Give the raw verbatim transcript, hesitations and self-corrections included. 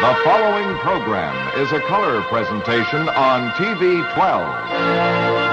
The following program is a color presentation on T V twelve.